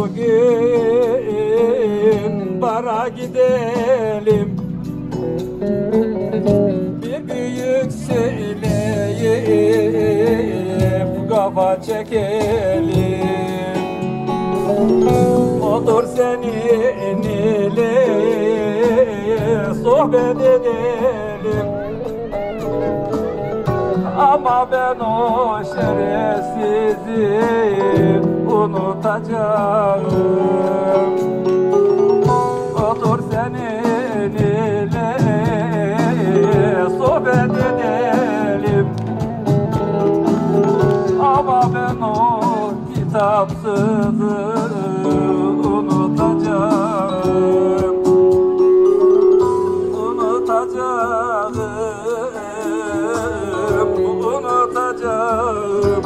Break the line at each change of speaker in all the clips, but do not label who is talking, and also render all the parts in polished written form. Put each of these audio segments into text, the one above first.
bugün bara gidelim, bir büyük söyleyip kafa çekelim. Otur seninle sohbet edelim, ama ben o şerefsizi unutacağım. Otur seninle sohbet edelim, ama ben o kitapsızı unutacağım. Unutacağım, unutacağım.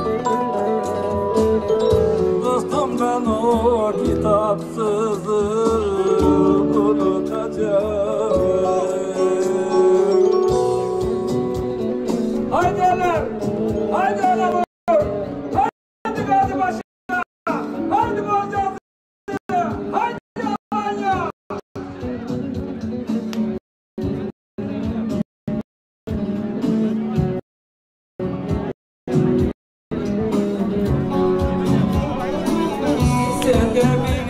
Dostum, ben o kitapsızı unutacağım. Haydi eller, haydi eller, haydi gazi başına, haydi bacağız, haydi Alanya. Sen de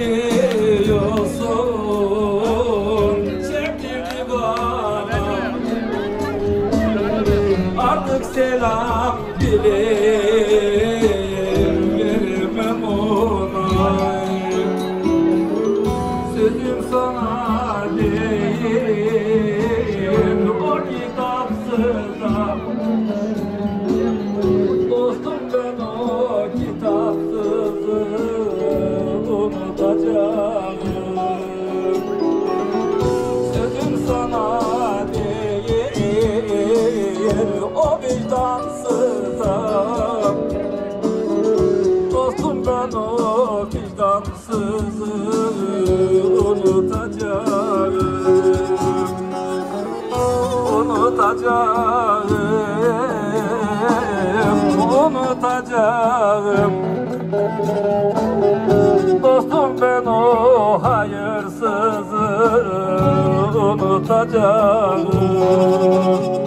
biliyorsun sevdiğimi bana, artık selam bile veremem ona. Sözüm sana değil, o kitapsızda. Dostum, ben o kitapsızı unutacağım. Sözüm sana değil, o vicdansıza. Dostum, ben o vicdansızı unutacağım. Unutacağım, unutacağım. Dostum, ben o hayırsızı unutacağım.